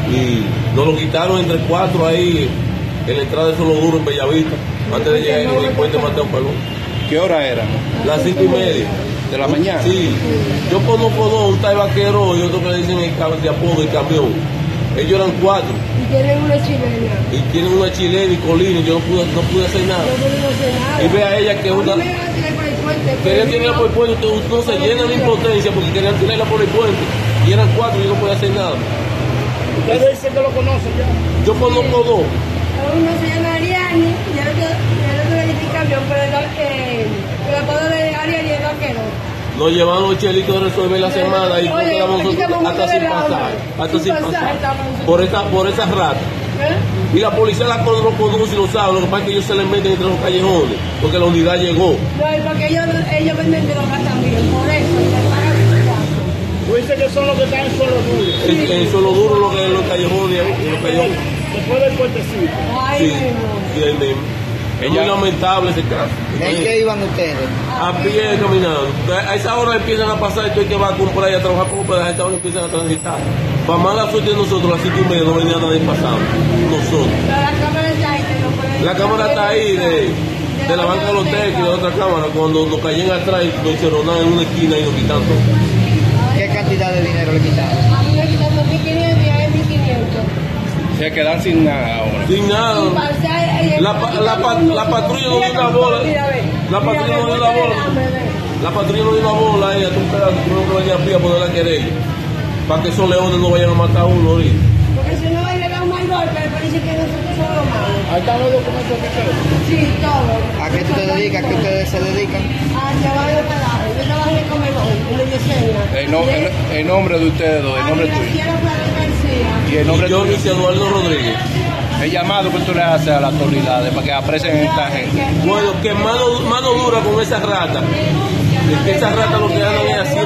y nos lo quitaron entre 4 ahí en la entrada de Solo Duro en Bellavista, antes de llegar en el puente Mateo Pelón. ¿Qué hora eran? Las 5:30 de la mañana. Sí, yo conozco dos, un Tai Vaquero y otro que le dicen de apodo el camión. Ellos eran 4. Y tienen una chilena. Y tienen una chilena y colina, y yo no pude hacer nada. No pudimos hacer nada. Y ve a ella que es una... Querían tirarla por el puente, no se llena de impotencia porque querían tirarla por el puente. Y eran 4 y yo no podía hacer nada. Ustedes dicen que lo conocen ya. Yo conozco dos. Uno se llama Ariani y el otro le dice camión, pero el apodo de Ariani es vaquero. Nos llevaron los chelitos a resolver la semana y Oye, quedamos hasta sin pasar. Hasta sin pasar. Por esa rata. Y la policía lo conoce y lo sabe, lo que pasa es que ellos se le meten entre los callejones, porque la unidad llegó. No, y porque ellos venden drogas también, por eso, y le pagan Tú dices que son los que están en Suelo Duro. En Suelo Duro, lo que es los callejones, los callejones. Después del puentecito. Ay, Sí, mismo. sí, ahí mismo. Es muy lamentable ese caso. ¿En qué iban ustedes? A pie caminando. A esa hora empiezan a pasar y tú hay que va a comprar y a trabajar como pedaje, a esa hora empiezan a transitar. Para mala suerte de nosotros, las 5:30 no venía nadie pasando. Nosotros. Pero la cámara está ahí, que no puede... La cámara está ahí de la banca de los teques y de otra cámara. Cuando nos caían atrás y nos hicieron nada en una esquina y nos quitan todo. ¿Qué cantidad de dinero le quitaron? A mí me quitan 2.500 y a él 1.500. Se quedan sin nada ahora. Sin nada. La patrulla no dio una bola. La patrulla no dio una bola. La patrulla no dio una bola ahí a un pedazo que venía a pie a poner la querella. Para que esos leones no vayan a matar a uno ahorita. Porque si no, ahí le da un mal golpe, parece que nosotros somos los malos. Ahí están los documentos que ustedes. Sí, todo. ¿A qué tú te dedicas? ¿A qué ustedes se dedican? A llevar el pedaje. Yo trabajo en el comedor, en el diseño. El nombre de ustedes dos, el nombre tuyo. Graciela Flores García. Y el nombre Y yo, tuyo. Luis Eduardo Rodríguez. El llamado que tú le haces a las autoridades para que aprecien a esta gente. Bueno, que mano dura con esa rata. Es que esa rata lo que andan es así.